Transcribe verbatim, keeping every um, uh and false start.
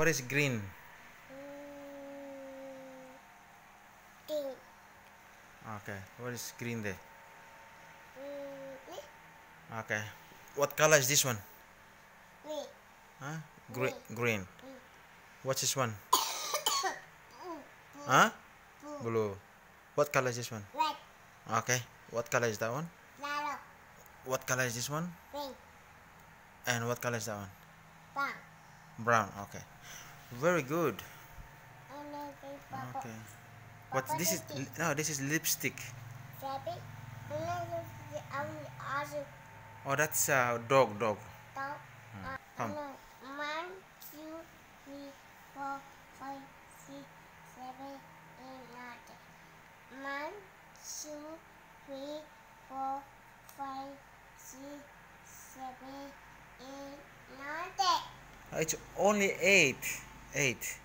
What is green? Green. Okay. What is green there? Mm, Okay. What color is this one? Green. Huh? Green. Green. Green. What's this one? Blue. Huh? Blue. Blue. What color is this one? Red. Okay. What color is that one? Yellow. What color is this one? Green. And what color is that one? Brown. Brown. Okay. Very good. And then the purple. Okay. What this is? Purple No, this is lipstick. Rabbit. And then the only other Oh, that's uh, dog. Dog. dog. Hmm. Uh, Come. and then one, two, three, four, five, six, seven, eight, nine, ten. One, two, three, four, five, six, seven, eight, nine, ten. It's only eight. Eight.